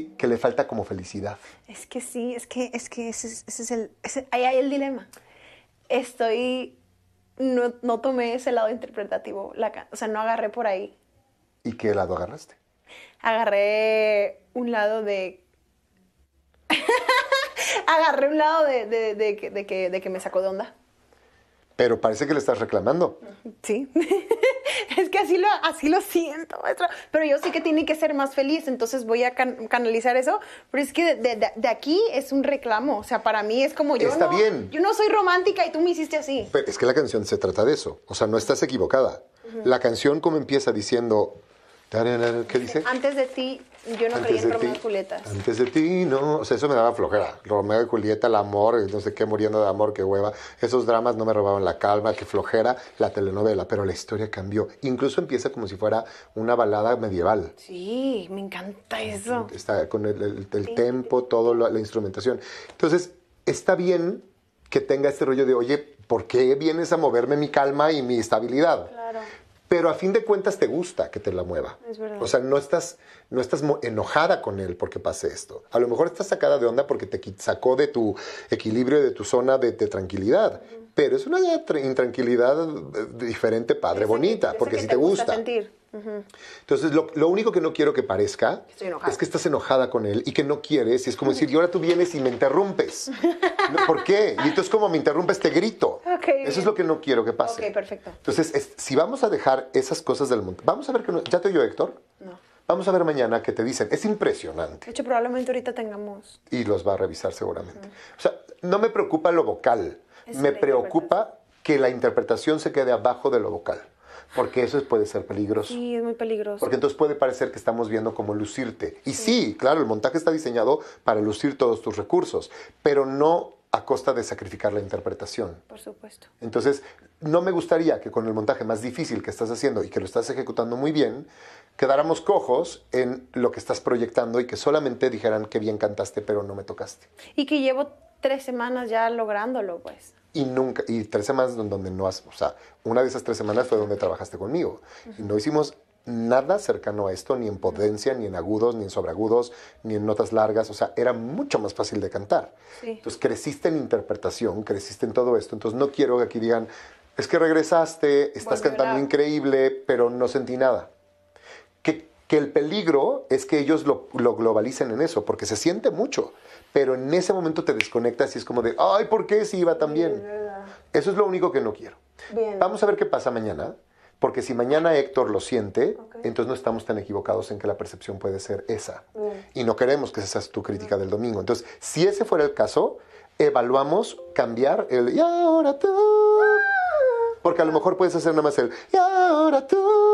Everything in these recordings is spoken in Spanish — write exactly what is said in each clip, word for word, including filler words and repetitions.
que le falta como felicidad. Es que sí, es que, es que ese, es- ese es el, ese- ahí hay el dilema. Estoy, no, no tomé ese lado interpretativo, la, ca- o sea, no agarré por ahí. ¿Y qué lado agarraste? Agarré un lado de... agarré un lado de, de, de que- de que, de que me sacó de onda. Pero parece que le estás reclamando. Sí. Es que así lo, así lo siento, maestra. Pero yo sé que tiene que ser más feliz, entonces voy a can- canalizar eso. Pero es que de, de- de aquí es un reclamo. O sea, para mí es como yo Está no, bien. yo no soy romántica y tú me hiciste así. Pero es que la canción se trata de eso. O sea, no estás equivocada. La canción como empieza diciendo... ¿Qué dice? Antes de ti, yo no creía en Romeo y Julieta. Antes de ti, no. O sea, eso me daba flojera. Romeo y Julieta, el amor, no sé qué, muriendo de amor, qué hueva. Esos dramas no me robaban la calma, qué flojera la telenovela. Pero la historia cambió. Incluso empieza como si fuera una balada medieval. Sí, me encanta eso. Está con el, el- el tempo, todo, la, la instrumentación. Entonces, está bien que tenga este rollo de, oye, ¿por qué vienes a moverme mi calma y mi estabilidad? Claro. Pero a fin de cuentas te gusta que te la mueva. Es verdad. O sea, no estás, no estás mo- enojada con él porque pase esto. A lo mejor estás sacada de onda porque te qui- sacó de tu equilibrio, de tu zona de, de tranquililidad. Uh-huh. Pero es una tra- intranquilidad diferente, padre, Esa bonita, que, porque que si te te gusta. gusta. Sentir. Uh-huh. Entonces, lo, lo único que no quiero que parezca es que estás enojada con él y que no quieres. Y es como decir, y ahora tú vienes y me interrumpes. ¿No? ¿Por qué? Y entonces, como me interrumpes, te grito. Okay, Eso es lo que no quiero que pase. Ok, perfecto. Entonces, es, si vamos a dejar esas cosas del mundo, vamos a ver que no, ¿ya te oyó Héctor? No. Vamos a ver mañana qué te dicen. Es impresionante. De hecho, probablemente ahorita tengamos... Y los va a revisar seguramente. Uh-huh. O sea, no me preocupa lo vocal. Es me preocupa que la interpretación se quede abajo de lo vocal. Porque eso puede ser peligroso. Sí, es muy peligroso. Porque entonces puede parecer que estamos viendo cómo lucirte. Y sí. sí, claro, el montaje está diseñado para lucir todos tus recursos, pero no a costa de sacrificar la interpretación. Por supuesto. Entonces, no me gustaría que con el montaje más difícil que estás haciendo y que lo estás ejecutando muy bien, quedáramos cojos en lo que estás proyectando y que solamente dijeran que bien cantaste, pero no me tocaste. Y que llevo tres semanas ya lográndolo, pues. Y nunca, y tres semanas donde no has, o sea, una de esas tres semanas fue donde trabajaste conmigo. Uh-huh. Y no hicimos nada cercano a esto, ni en potencia, ni en agudos, ni en sobreagudos, ni en notas largas. O sea, era mucho más fácil de cantar. Sí. Entonces, creciste en interpretación, creciste en todo esto. Entonces, no quiero que aquí digan, es que regresaste, estás Volverá. cantando increíble, pero no sentí nada. Que, que el peligro es que ellos lo, lo globalicen en eso, porque se siente mucho. Pero en ese momento te desconectas y es como de, ay, ¿por qué si iba tan bien? Sí, eso es lo único que no quiero. Bien. Vamos a ver qué pasa mañana, porque si mañana Héctor lo siente, okay. entonces no estamos tan equivocados en que la percepción puede ser esa. Bien. Y no queremos que esa sea tu crítica del domingo. Entonces, si ese fuera el caso, evaluamos cambiar el y ahora tú. Porque a lo mejor puedes hacer nada más el y ahora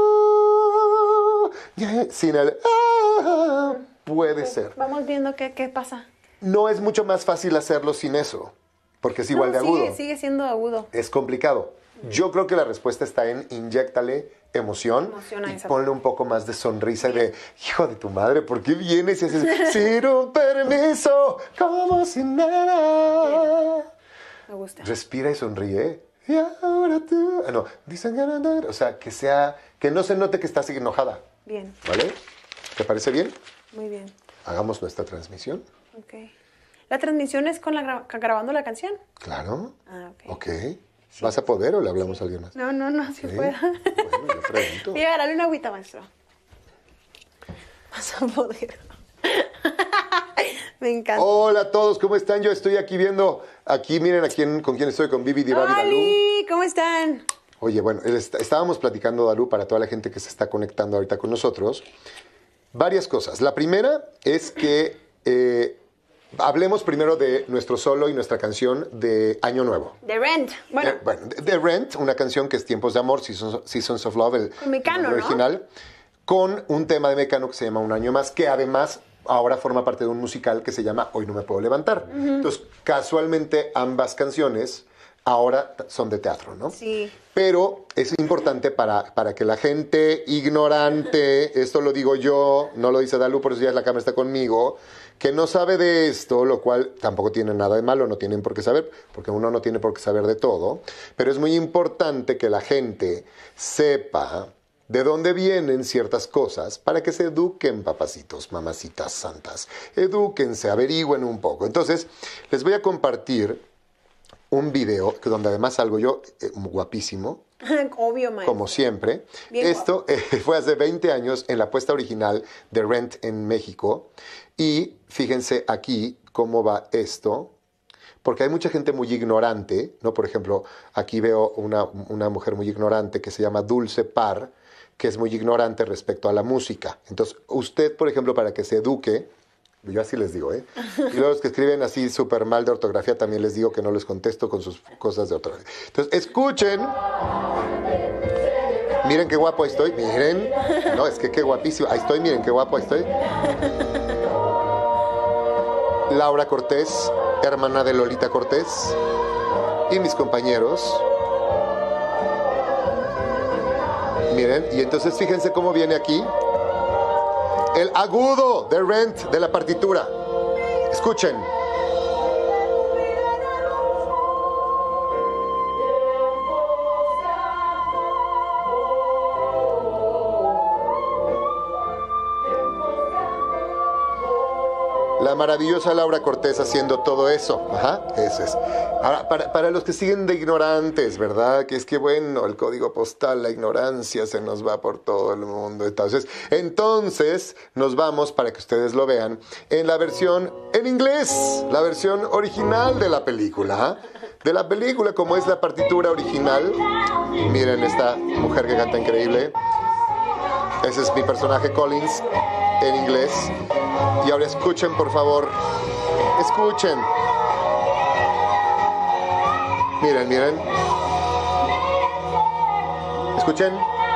tú. Sin el ah, puede okay. ser. Vamos viendo qué, qué pasa. No es mucho más fácil hacerlo sin eso, porque es igual no, de agudo. Sigue, sigue siendo agudo. Es complicado. Yo creo que la respuesta está en inyéctale emoción Emociona y esa ponle un poco más de sonrisa y de, hijo de tu madre, ¿por qué vienes y haces sin un permiso, como si nada? Me gusta. Respira y sonríe. Y ahora tú... Ah, no, dicen ganar. O sea, que sea... Que no se note que estás enojada. Bien. ¿Vale? ¿Te parece bien? Muy bien. Hagamos nuestra transmisión. Ok. ¿La transmisión es con la gra grabando la canción? Claro. Ah, ok. Ok. Sí. ¿Vas a poder o le hablamos sí. a alguien más? No, no, no, si ¿Sí? pueda. Bueno, yo pregunto. Voy a agarrarle una agüita, maestro. Vas a poder. Me encanta. Hola a todos, ¿cómo están? Yo estoy aquí viendo, aquí miren a quién, con quién estoy, con Vivi Diva y Dalú. ¿Cómo están? Oye, bueno, estábamos platicando, Dalú, para toda la gente que se está conectando ahorita con nosotros, varias cosas. La primera es que eh, hablemos primero de nuestro solo y nuestra canción de Año Nuevo. The Rent. Bueno, eh, bueno The Rent, una canción que es Tiempos de Amor, Seasons, Seasons of Love, el, Mecano, el original, ¿no? Con un tema de Mecano que se llama Un Año Más, que además ahora forma parte de un musical que se llama Hoy No Me Puedo Levantar. Uh-huh. Entonces, casualmente, ambas canciones ahora son de teatro, ¿no? Sí. Pero es importante para, para que la gente ignorante, esto lo digo yo, no lo dice Dalú, por eso ya la cámara está conmigo, que no sabe de esto, lo cual tampoco tiene nada de malo, no tienen por qué saber, porque uno no tiene por qué saber de todo, pero es muy importante que la gente sepa de dónde vienen ciertas cosas para que se eduquen, papacitos, mamacitas santas. Edúquense, averigüen un poco. Entonces, les voy a compartir un video que donde además salgo yo eh, guapísimo. Obvio, maestro. Como siempre. Bien Esto eh, fue hace veinte años en la puesta original de Rent en México. Y fíjense aquí cómo va esto. Porque hay mucha gente muy ignorante, ¿no? Por ejemplo, aquí veo una, una mujer muy ignorante que se llama Dulce Par, que es muy ignorante respecto a la música. Entonces, usted, por ejemplo, para que se eduque, yo así les digo, ¿eh? Y luego los que escriben así súper mal de ortografía, también les digo que no les contesto con sus cosas de ortografía. Entonces, escuchen. Miren qué guapo estoy, miren. No, es que qué guapísimo. Ahí estoy, miren qué guapo estoy. Laura Cortés, hermana de Lolita Cortés, y mis compañeros. Miren, y entonces fíjense cómo viene aquí el agudo de Rent de la partitura. Escuchen. La maravillosa Laura Cortés haciendo todo eso. Ajá, eso es. Ahora, para, para los que siguen de ignorantes, ¿verdad? Que es que, bueno, el código postal, la ignorancia se nos va por todo el mundo. Entonces, entonces nos vamos, para que ustedes lo vean, en la versión en inglés, la versión original de la película. De la película, como es la partitura original. Miren esta mujer que canta increíble. Ese es mi personaje Collins en inglés. Y ahora escuchen, por favor. Escuchen. Miren, miren. Escuchen.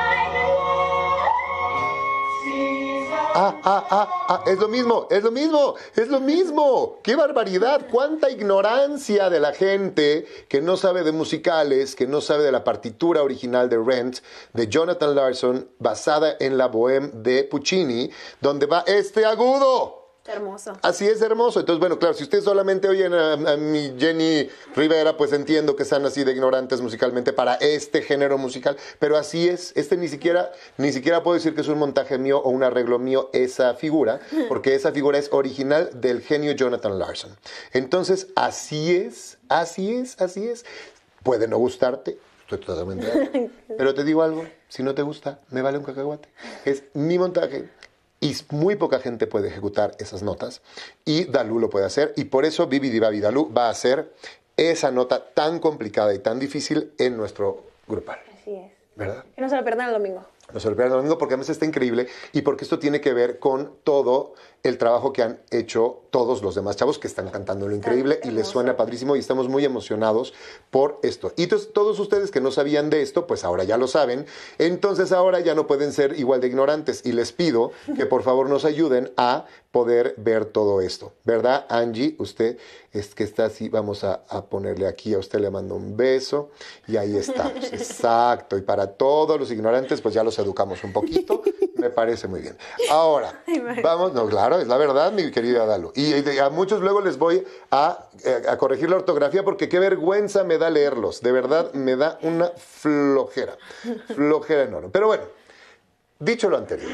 Ah, ah, ah, ah, es lo mismo, es lo mismo, es lo mismo. ¡Qué barbaridad! ¡Cuánta ignorancia de la gente que no sabe de musicales, que no sabe de la partitura original de Rent, de Jonathan Larson, basada en la Bohème de Puccini, donde va este agudo! Hermoso. Así es, hermoso. Entonces, bueno, claro, si ustedes solamente oyen a, a mi Jenny Rivera, pues entiendo que sean así de ignorantes musicalmente para este género musical, pero así es. Este ni siquiera, ni siquiera puedo decir que es un montaje mío o un arreglo mío esa figura, porque esa figura es original del genio Jonathan Larson. Entonces, así es, así es, así es. Puede no gustarte, estoy totalmente de acuerdo, pero te digo algo, si no te gusta, me vale un cacahuate. Es mi montaje. Y muy poca gente puede ejecutar esas notas. Y Dalú lo puede hacer. Y por eso Bibi Dibabi Dalú va a hacer esa nota tan complicada y tan difícil en nuestro grupal. Así es. ¿Verdad? Que no se lo pierdan el domingo. No se lo pierdan el domingo porque además está increíble y porque esto tiene que ver con todo el trabajo que han hecho todos los demás chavos que están cantando lo increíble y les suena padrísimo y estamos muy emocionados por esto. Y entonces todos ustedes que no sabían de esto, pues ahora ya lo saben. Entonces ahora ya no pueden ser igual de ignorantes y les pido que por favor nos ayuden a poder ver todo esto. ¿Verdad, Angie? Usted es que está así, vamos a, a ponerle aquí, a usted le mando un beso y ahí estamos. Exacto. Y para todos los ignorantes, pues ya los educamos un poquito. Me parece muy bien. Ahora, vamos, no, claro, es la verdad, mi querida Dalu. Y a muchos luego les voy a, a corregir la ortografía porque qué vergüenza me da leerlos. De verdad, me da una flojera. Flojera enorme. Pero bueno, dicho lo anterior,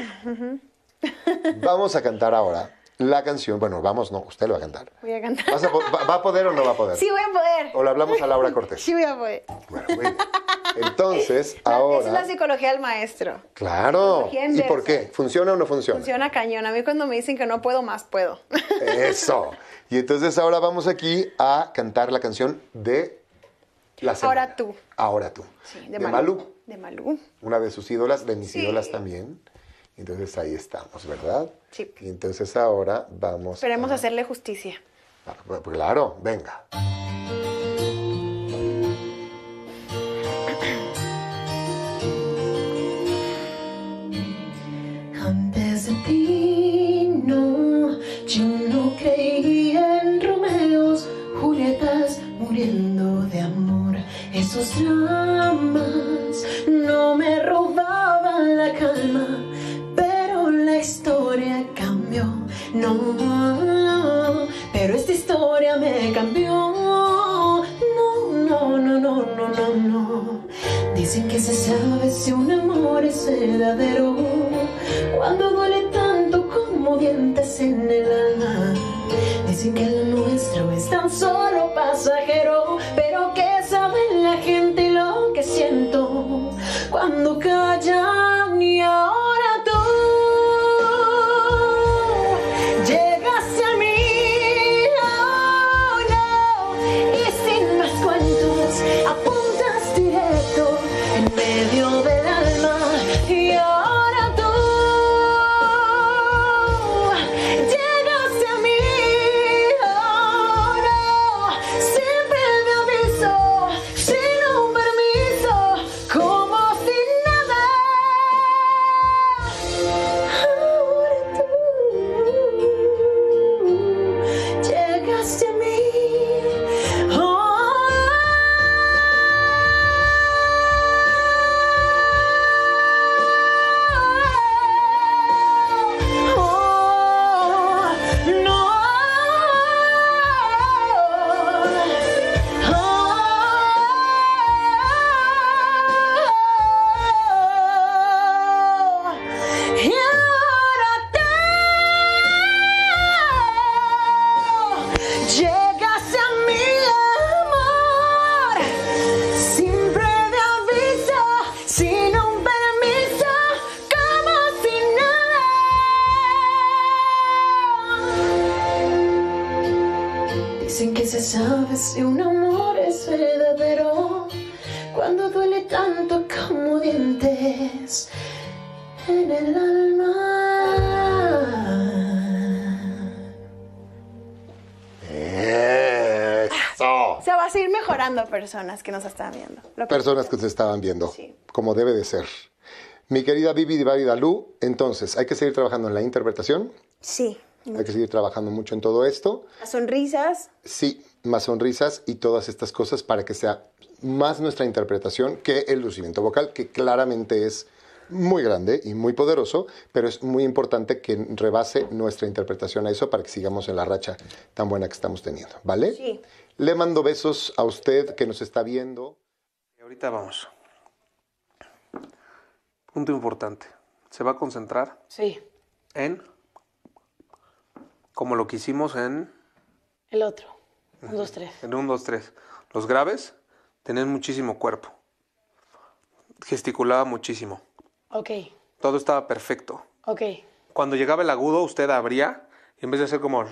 vamos a cantar ahora la canción. Bueno, vamos, no, usted lo va a cantar. Voy a cantar. ¿Vas a, va, ¿Va a poder o no va a poder? Sí, voy a poder. ¿O le hablamos a Laura Cortés? Sí, voy a poder. Bueno, muy bien. Entonces, ahora... Esa es la psicología del maestro. Claro. ¿Y versa? ¿Por qué? ¿Funciona o no funciona? Funciona cañón. A mí cuando me dicen que no puedo más, puedo. Eso. Y entonces ahora vamos aquí a cantar la canción de la semana. Ahora tú. Ahora tú. Sí, de, de Malú. Malú. De Malú. Una de sus ídolas, de mis sí. ídolas también. Entonces ahí estamos, ¿verdad? Sí. Y entonces ahora vamos Esperemos a... hacerle justicia. Claro, venga. Antes de ti, no, yo no creía en Romeos, Julietas muriendo de amor. Esos dramas no me robaban la calma, pero la historia cambió. No, pero esta historia me cambió. No, no, no, no, no, no, no. Dicen que se sabe si un amor es verdadero cuando duele tanto como dientes en el alma. Dicen que lo nuestro es tan solo pasajero, pero que sabe la gente lo que siento cuando callan. Y ahora tú llegaste a mí, oh no, y sin más cuentos apuntas directo en medio del alma. Y ahora tú llegaste a mí, oh no, sin previo aviso, sin un permiso, como si nada. Ahora tú llegaste a mí, oh, no, y ahora tú llegaste a mi amor, sin previo aviso, sin un permiso, como si nada. Dicen que se sabe si un amor es verdadero cuando duele tanto como dientes en el alma. ¡Eso! O sea, vas a ir mejorando personas que nos están viendo. Lo que- Personas que se estaban viendo, Sí. como debe de ser. Mi querida Bibi Divari Dalú, entonces, hay que seguir trabajando en la interpretación, Sí. hay que seguir trabajando mucho en todo esto. Las sonrisas. Sí, más sonrisas y todas estas cosas para que sea más nuestra interpretación que el lucimiento vocal, que claramente es muy grande y muy poderoso, pero es muy importante que rebase nuestra interpretación a eso para que sigamos en la racha tan buena que estamos teniendo, ¿vale? Sí. Le mando besos a usted que nos está viendo. Y ahorita vamos. Punto importante. Se va a concentrar Sí, en como lo que hicimos en, el otro. Un, dos, tres. en un, dos, tres. Los graves tenían muchísimo cuerpo. Gesticulaba muchísimo. Ok, Todo estaba perfecto. ok. Cuando llegaba el agudo, usted abría y en vez de hacer como...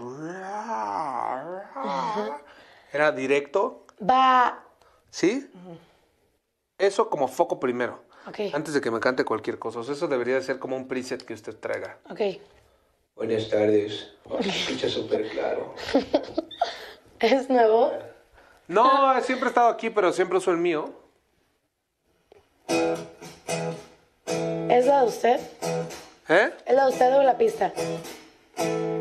Era directo, Va. ¿sí? Eso como foco primero. Ok, Antes de que me cante cualquier cosa. O sea, eso debería de ser como un preset que usted traiga. ok. Buenas tardes. Oh, se escucha súper claro. ¿Es nuevo? No, siempre he estado aquí, pero siempre uso el mío. ¿Es la de usted? ¿Eh? ¿Es la de usted o la pista?